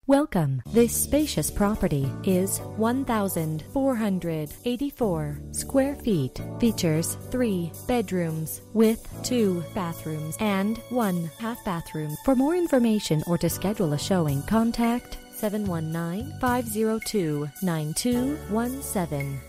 Welcome. This spacious property is 1,484 square feet. Features 3 bedrooms with 2 bathrooms and 1 half bathroom. For more information or to schedule a showing, contact 719-502-9217.